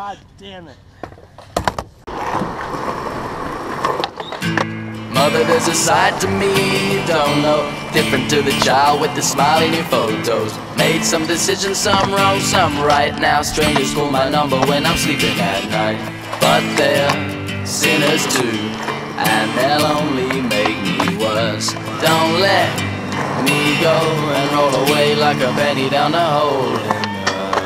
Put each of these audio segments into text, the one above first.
God damn it. Mother, there's a side to me you don't know, different to the child with the smile in your photos. Made some decisions, some wrong, some right. Now strangers call my number when I'm sleeping at night. But they're sinners too, and they'll only make me worse. Don't let me go and roll away like a penny down the hole in the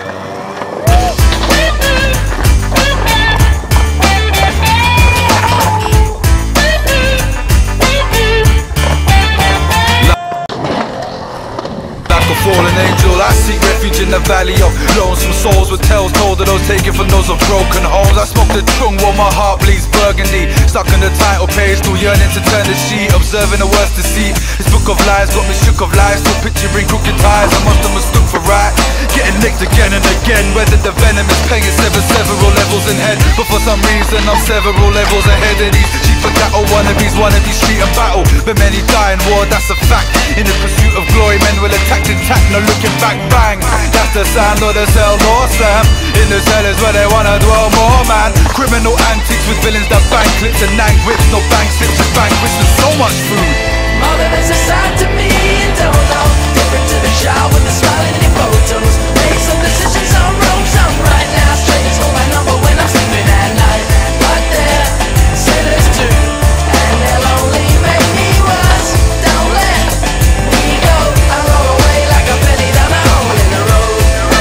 fallen angel, I seek refuge in the valley of lonesome souls, with tales told of those taken from those of broken homes. I smoke the chung while my heart bleeds burgundy, stuck in the title page, still yearning to turn the sheet, observing the worst deceit. This book of lies got me shook of lies, still picturing crooked ties. I must have mistook for right, getting licked again and again. Whether the venom is paying several levels in head, but for some reason I'm several levels ahead of these cheap for cattle wannabes, street and battle. But many die in war, that's a fact. In the pursuit of glory, men will attack and no looking back, bang. That's the sound of the cell door slam. In the cell is where they wanna dwell more, man. Criminal antics with villains that bang clips and nang whips. No bang slips, just banquets and so much food. Mother, there's a side to me you don't know, different to the child with the smile in your photos. Made some decisions, some wrong, some right. Now strangers call my number when I'm sleeping at night. But they're sinners too, and they'll only make me worse. Don't let me go, I roll away like a penny down the hole in the road.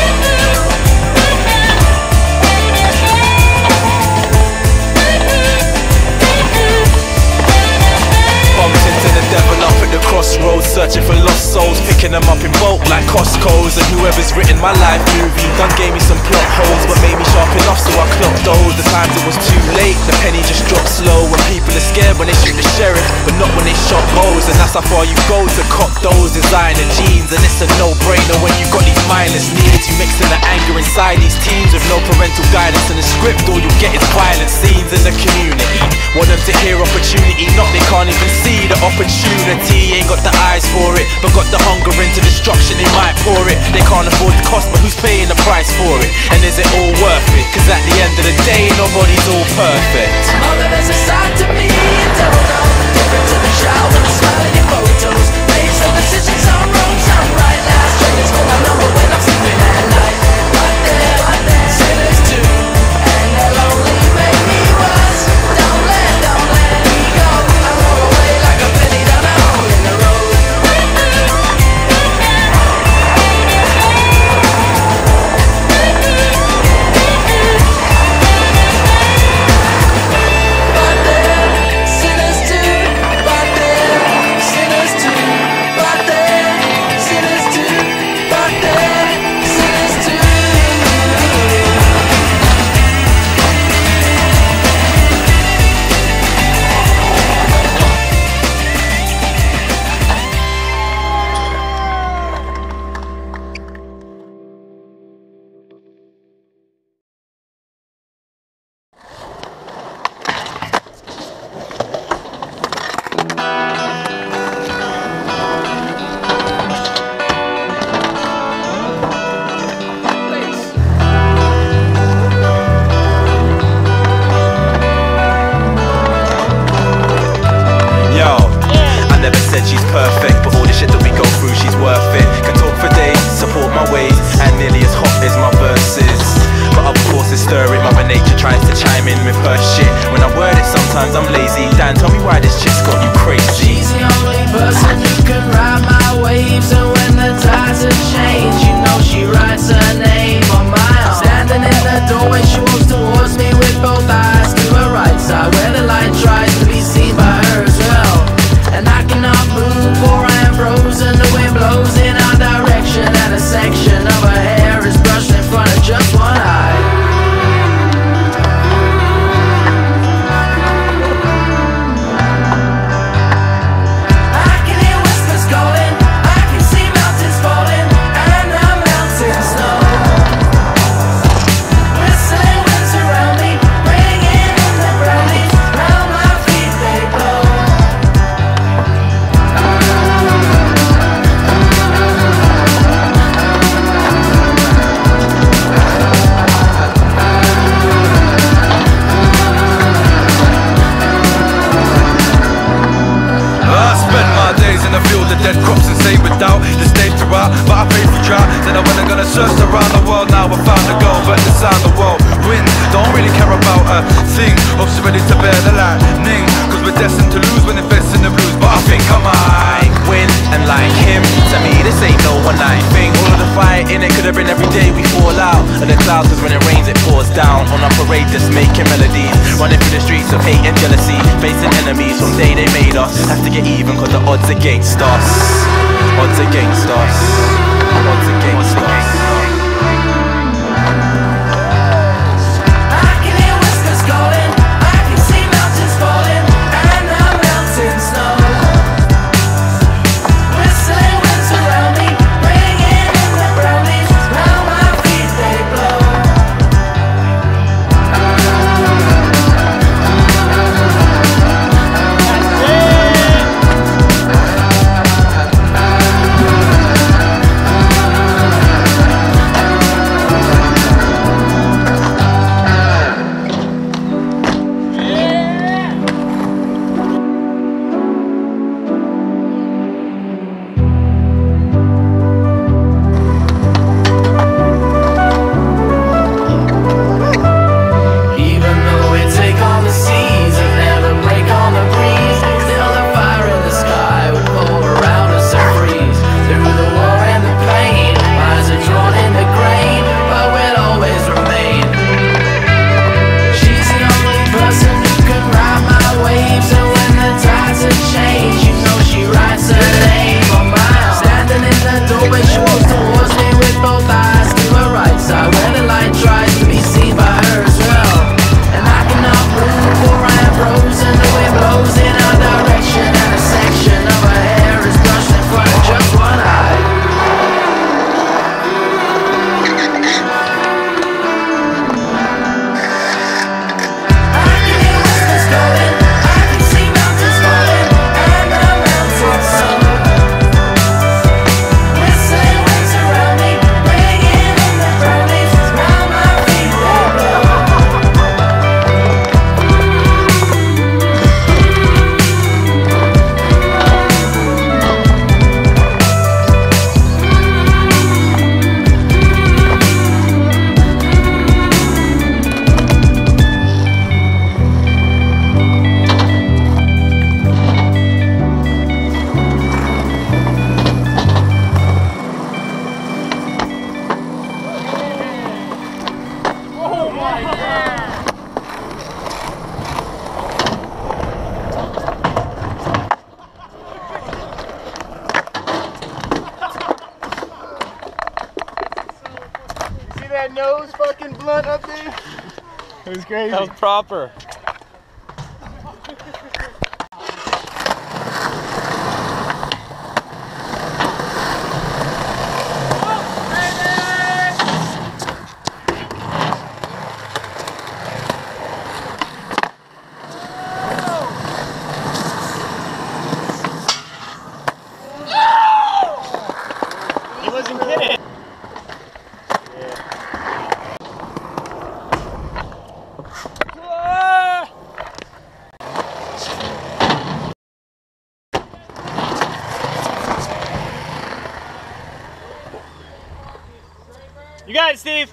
Bumped into the devil up at the crossroads, searching for lost souls, picking them up in bulk like Costco's. And whoever's written my life movie done gave me some plot holes, but made me sharp enough so I clocked those. The times it was too late, the penny just dropped slow. When people are scared when they shoot the sheriff, but not when they shot hoes. And that's how far you go to cop those designer jeans. And it's a no-brainer when you got these mindless needs. You mix in the anger inside these teams with no parental guidance in the script. All you get is violent scenes in the community. Want them to hear opportunity, not they can't even see the opportunity. Ain't got the eyes for it, but got the hunger into destruction, they might pour it. They can't afford the cost, but who's paying the price for it? And is it all worth it? Cause at the end of the day, nobody's all perfect. Mother, there's a side to me you don't know, different to the child with the smile in your photos. Made some decisions, some wrong, some right. Now strangers call my number when I'm sleeping at night. But they're sinners too, and they'll only make me worse. Don't let me go, I roll away like a penny down the hole in the road. Perfect, but all the shit that we go through, she's worth it. Can talk for days, support my ways, and nearly as hot as my verses. But of course it's stirring, Mother Nature tries to chime in with her shit. When I word it, sometimes I'm lazy. Dan, tell me why this shit's got you crazy. She's the only person who can ride my waves, and when the tides have changed, you know she writes her name on my arm. Standing in the doorway, she walks towards me with both eyes to her right side, where the light tries to be seen by her as well. And I cannot move, for I am frozen. The wind blows in our direction, and a section of her hair is brushed in front of just one eye. I can hear whispers calling, I can see in the field, the dead crops and save without. The stage throughout, but I pay for drought. Then I went gonna search around the world. Now I found a girl, but the sound the world wins. Don't really care about a thing. Hope she's ready to bear the lightning, cause we're destined to lose when investing in the blues. But I think I might win, and like him, to me this ain't no one night thing. All of the fight in it could have been every day we fall out of the clouds, cause when it rains it pours down on our parade just making melodies, running through the streets of hate and jealousy, facing enemies from day they made us. Have to get even cause the odds against us. Odds against us. Odds against us. That nose fucking blunt up there. It was crazy. That was proper. He wasn't kidding. You got it, Steve.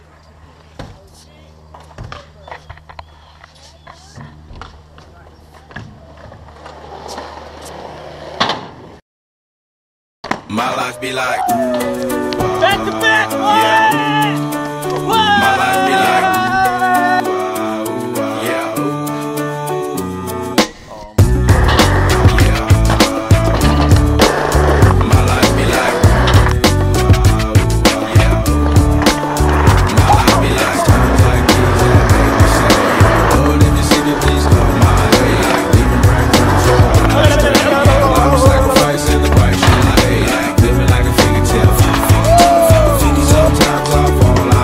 my life be like Back to back. yeah. My life be like fall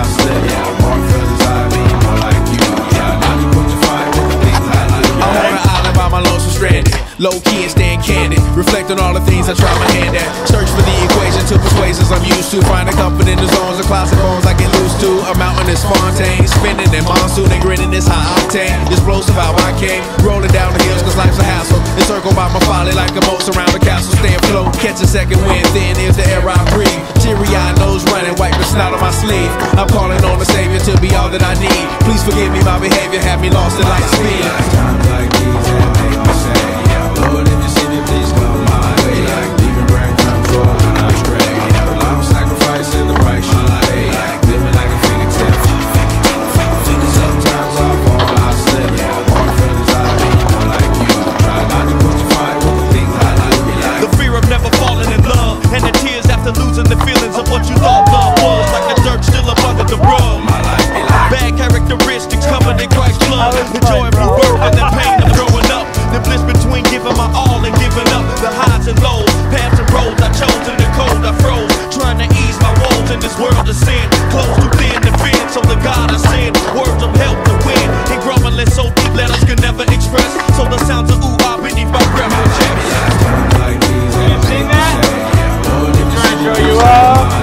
staying candid. Reflect on all the things I try my hand at. Search for the equation to persuasions I'm used to. Finding comfort in the zones of classic bones I get loose to. A mountain is Fontaine, spinning in monsoon and grinning this high octane. Explosive how I came, rolling down the hills cause life's a hassle. Encircled by my folly like a moat around the castle. Stay afloat, catch a second wind, thin is the air I breathe. Teary-eyed nose running, wipe the snot on my sleeve. I'm calling on the Savior to be all that I need. Please forgive me, my behavior had me lost in light speed. Times like these that make me say, yeah, Lord, if you see me, please come my way. Like demon brain control when I stray. Yeah, I'm sacrificing the price you pay. Like living like a fingertip. Sometimes I fall, I slip. Yeah, more feelings I be more like you. Try not to put your fight with the things I like. The fear of never falling in love, and the tears after losing the feelings of what you thought love was. Like the dirt still up under the rug. Bad characteristics covered in Christ's blood. The joy of new birth and the pain of growing up. The bliss between giving my all and giving up. The highs and lows, paths and roads I chose in the cold I froze. Trying to ease my woes in this world of sin. Close too thin to fit, so the God I send words of help to win. And grumbling so deep letters can never express. So the sounds of ooh ah beneath my breath will check. You sing that? Trying to show you up.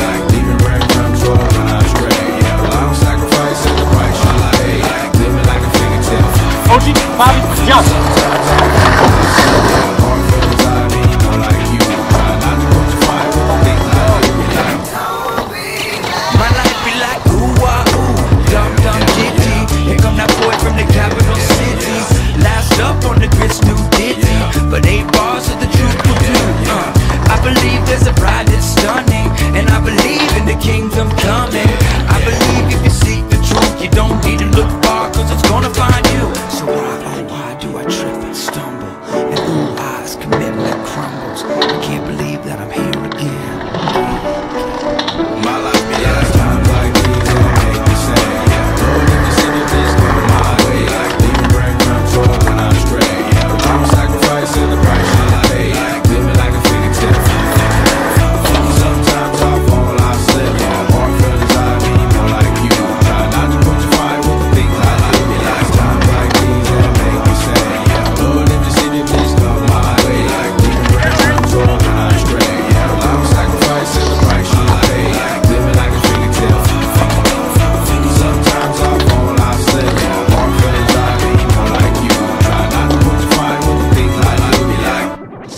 OG, Bobby, jump. My life be like ooh ah ooh, dum dum ditty. Here come that boy from the capital city. Last up on the grits, new ditty. But 8 bars of the truth will do. I believe there's a bride that's stunning, and I believe in the kingdom coming. I believe if you seek the truth, you don't need to look far, cause it's gonna find you. So why do I trip and stumble? And ooh, eyes commitment crumbles. I can't believe that I'm here again. My life be like times like these that make me say, yeah, Lord, if you see me, please come my way. Like demon brain control when I stray. Yeah, I'm sacrificing the price you pay. Like living like a fingertip. Sometimes I fall, I slip. Yeah, more feelings I be more like you. Try not to put your fight with the things I do. Like times like these that make me say, yeah, Lord, if you see me, please come my way. Like demon brain control when I stray. Yeah, I'm sacrificing the price you pay. Like living like a fingertip. Sometimes I fall, I slip. Yeah, more feelings I be more like you. Try not to put your fight with the things I do. Like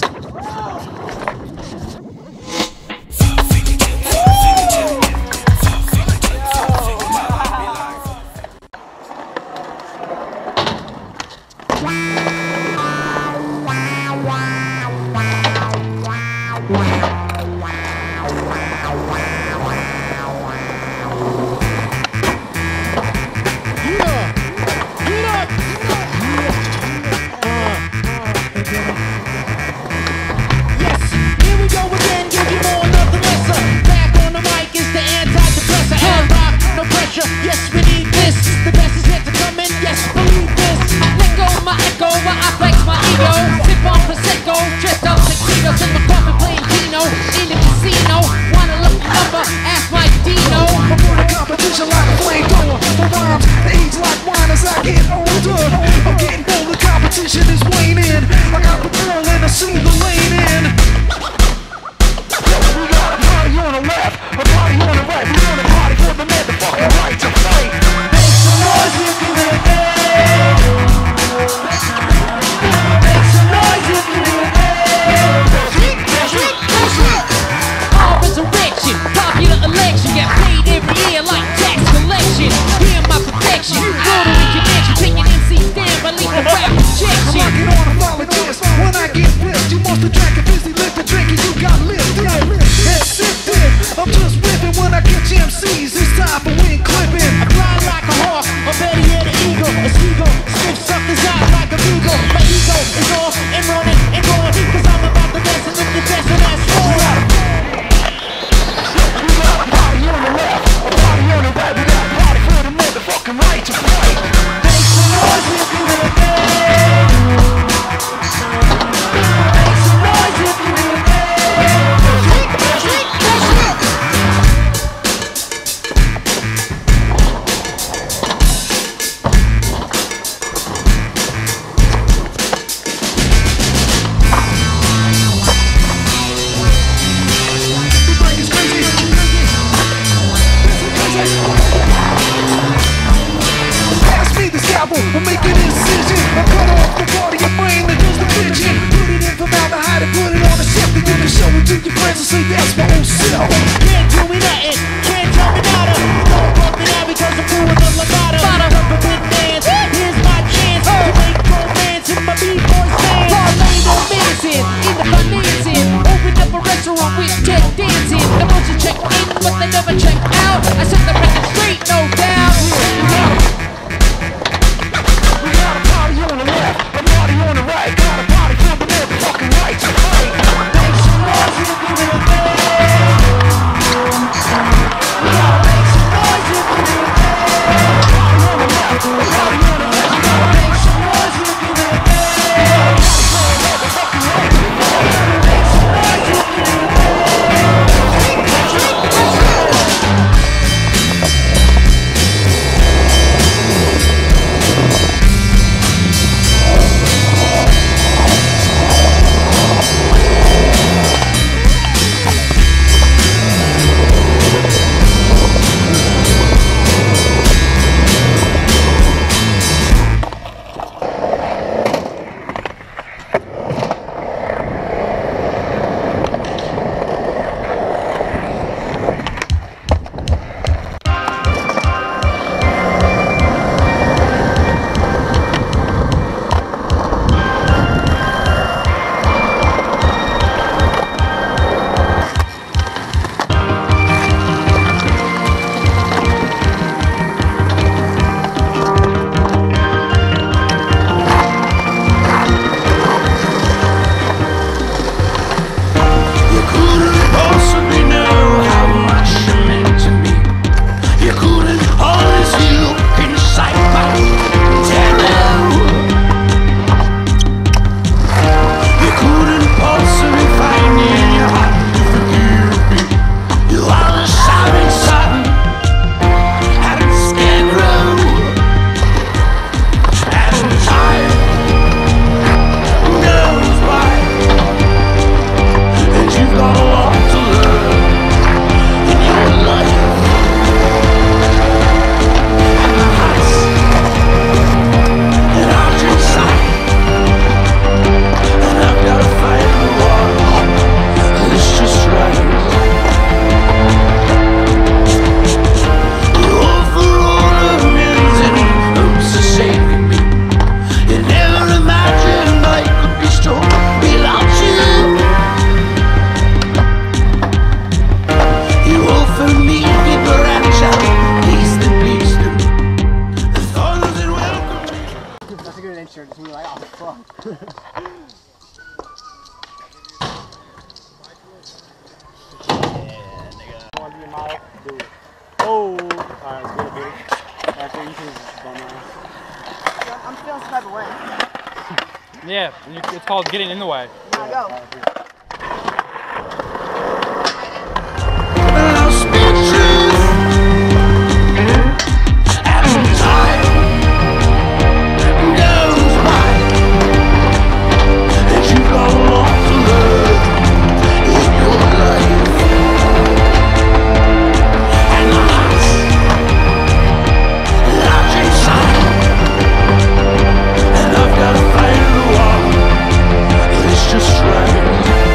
Yes, here we go again, give you more, nothing lesser. Back on the mic is the antidepressant. And rock, no pressure, yes we need this. The best is yet to come in, yes believe this. Let go my echo while I flex my ego. Sip on Prosecco, dressed up tuxedos in my coffin playing Dino. In the casino, wanna look number, ask Mike Dino. I'm on a competition like a flamethrower. The rhymes, they age like wine as I get older. I'm getting bold, the competition is waning. I got the ball and I see the lane in. We got a party on the left, a party on the right. We want a party for the motherfucking right to fight. Make some noise if you do it. Make some noise if you do it. All resurrection, popular election, get paid every year like tax collection. Hear my protection, rotary connection, taking MCs down by legal rap I'm rejection. rocking on a volunteers. When I get pissed, you must have show it to your friends and say that's my old self. Can't do me nothing, can't tell me nada. Don't fuck me now because I'm doing the Levada. Peppermint dance, here's my chance to make romance in my B-boy stand. Parlay no dancing, in the financing. Open up a restaurant with tech dancing. The bunch check in, but they never check out. I set the record straight, no doubt. We got a party on the left, a party on the right. Got a party coming every fucking right to fight. Make some noise if you do it bad. We gotta make some noise if you do it bad. Party on the left, a party on the right. We gotta make some noise if you do it bad. Every fucking right. Make some noise if you do it bad. Oh, alright, it's good, dude. After you can bum ass. I'm feeling some type of way. Yeah, it's called getting in the way. Now go. Just right.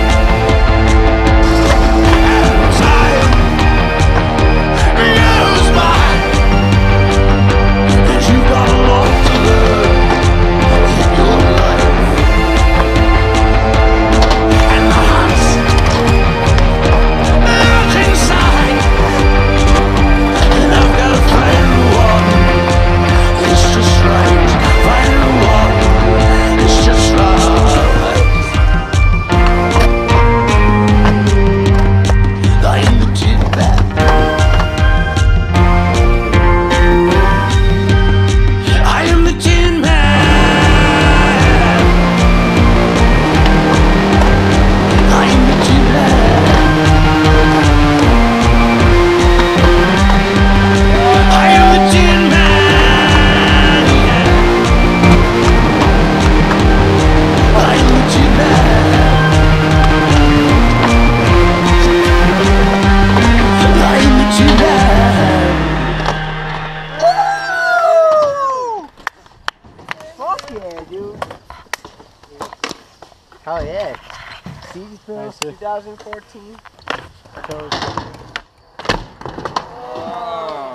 Seeds, bro. 2014.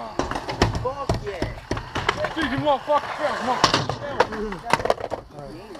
Fuck yeah. Dude, you motherfucker.